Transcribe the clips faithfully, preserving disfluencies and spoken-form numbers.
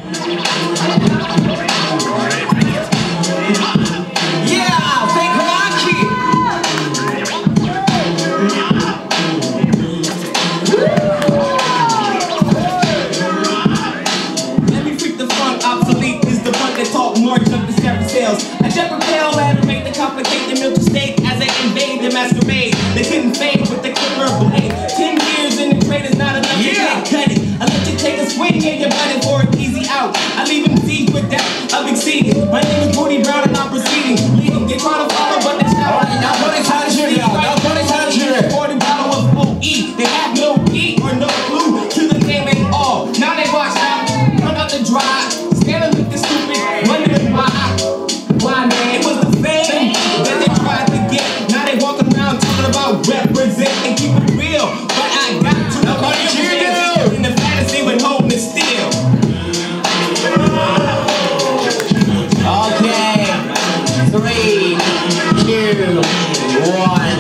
I jet propel, animate the complicated milk steak as I invade the masquerade. They couldn't fade with the clearer blade. Ten years in the crate is not enough yeah. to cut it. I let you take a swing and you're running for an easy out. I leave him deep with that of exceeding. My name is Booty Brown and I'm proceeding. Leading, they try to follow, but they stop. Alright, now put it time to cheer, y'all. Now put it time to cheer. forty bottle of O E. They have no E or no clue to the game at all. Now they watch out, run out the drive. Scared of looking stupid, wondering why. Why, man? It was the fame that they tried to get. Now they walk around talking about represent and keep it real. But I got to nobody cheer in the fantasy with holding it still. Okay, three, two, one.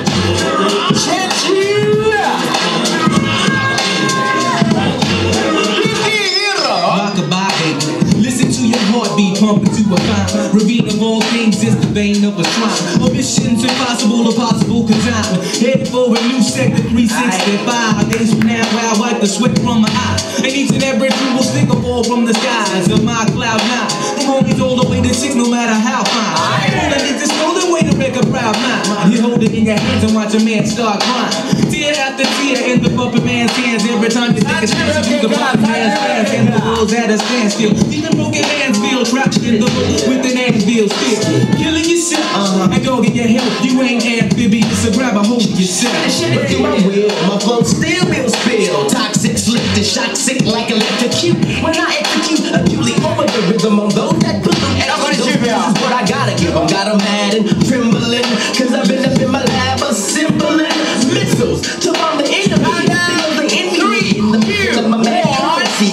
Listen to your heartbeat pumping to a fine ravine of all things is the vein of a shrine. Of missions impossible, impossible consignment. Headed for a new sector three sixty-five. Days from now I wipe the sweat from my eye. And each and every tree will stick a fall from the skies of my cloud nine. From homies all the way to six, no matter how fine. All I need to know the way to make a proud mind. You hold it in your hands and watch a man start crying. Tear after tear in the puppet man's hands. Every time you take a chance, you the puppet man's hands. And the world's at a standstill. Even broken hands feel trapped in the book with an anvil still. Killing yourself uh-huh. and go get your help. You ain't amphibious, so grab a hold of yourself. And shit into my will, my flow still will spill. Toxic, slick, the shock, sick like electrocute. When I execute acutely over the rhythm on those that pollute. And I'm gonna give this is what I gotta give. I got 'em mad and trembling, cause I've been up in my lab assembling missiles to bomb the enemy. Feel the enemy in the middle of my man. See,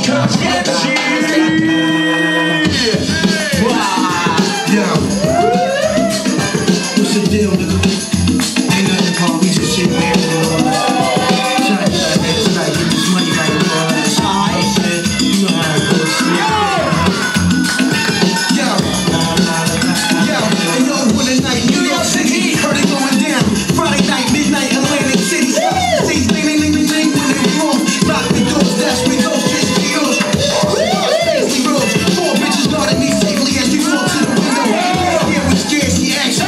what's the deal, nigga? Ain't nothing called, we just shit man. Trying to like that tonight, get this money right now. Alright, man. You know how it goes. Yo! Yo! And yo, one night, New York City, heard it going down. Friday night, midnight, Atlantic City. See, ling, ling, ling, ling, ling, when they move. Lock the doors, that's we go, just be yours. Fancy robes, four bitches guarding me safely as we walk to the window. Yeah, we scared, she action.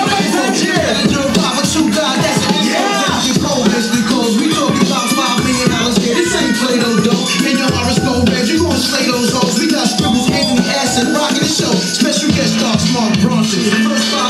Slay those hoes, we got scribbles, Anthony Acid, rocking the show. Special guest star, Smart Bronson. First